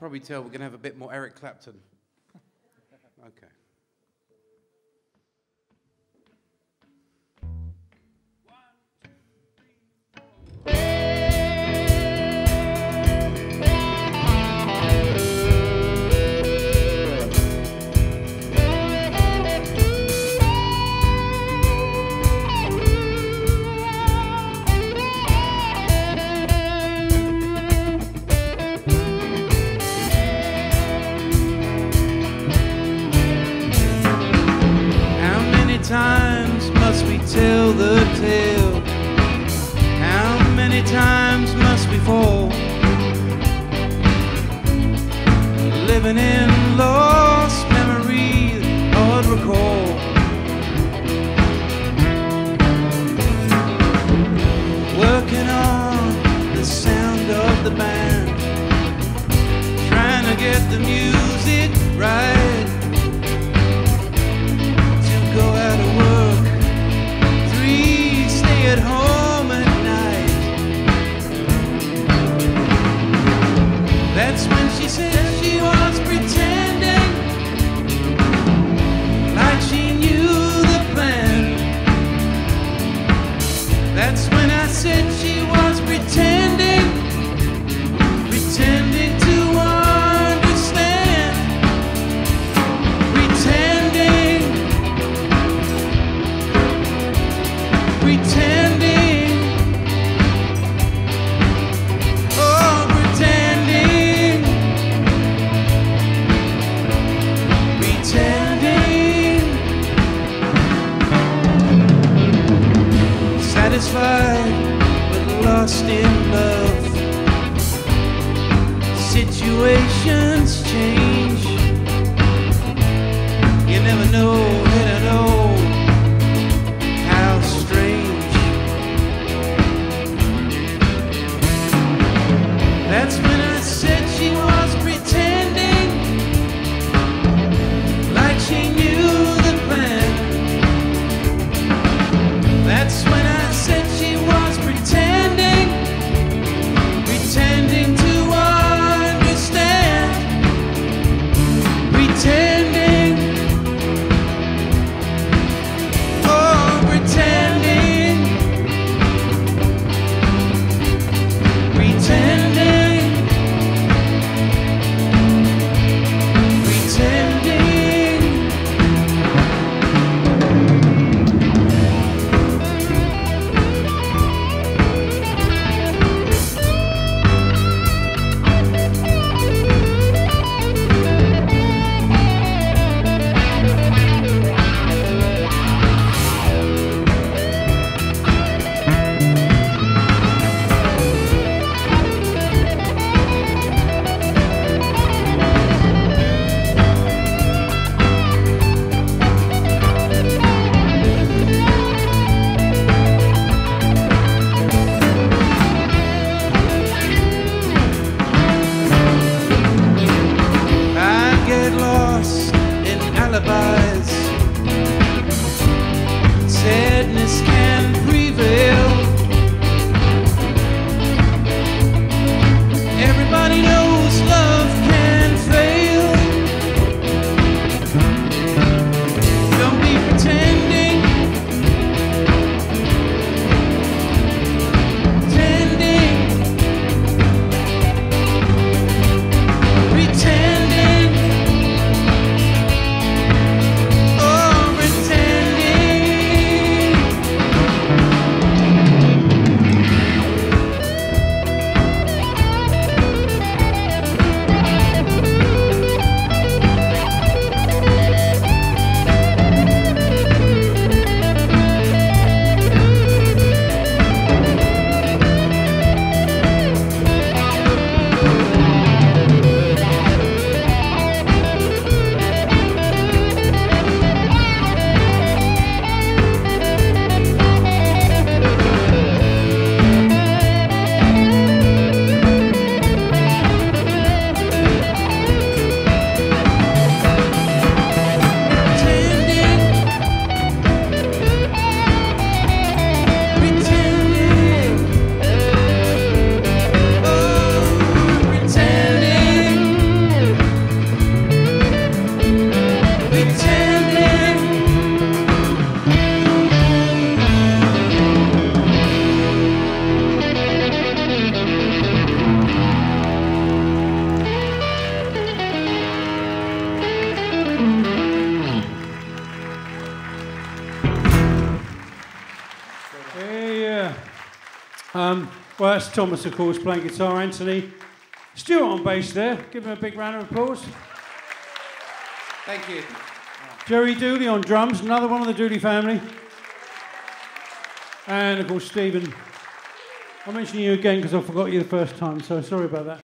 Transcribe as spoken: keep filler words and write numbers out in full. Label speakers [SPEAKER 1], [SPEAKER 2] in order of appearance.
[SPEAKER 1] probably tell we're going to have a bit more Eric Clapton. Okay.
[SPEAKER 2] Times must we tell the tale? How many times must we fall? Living in lost memory, hard recall. Working on the sound of the band, trying to get the music right. Go out of work, three stay at home at night. That's when she said she was pretending, like she knew the plan. That's when I said she was pretending, pretending to understand, pretending. Pretending, oh, pretending, pretending, satisfied but lost in love. Situations change, you never know, you don't know. That's when I said she was pretending, like she knew the plan. That's when I said she was pretending, pretending to understand, pretending,
[SPEAKER 3] Um, well, that's Thomas, of course, playing guitar. Anthony. Stewart on bass there. Give him a big round of applause.
[SPEAKER 1] Thank you.
[SPEAKER 3] Gerry Dooley on drums, another one of the Dooley family. And, of course, Stephen. I'll mention you again because I forgot you the first time, so sorry about that.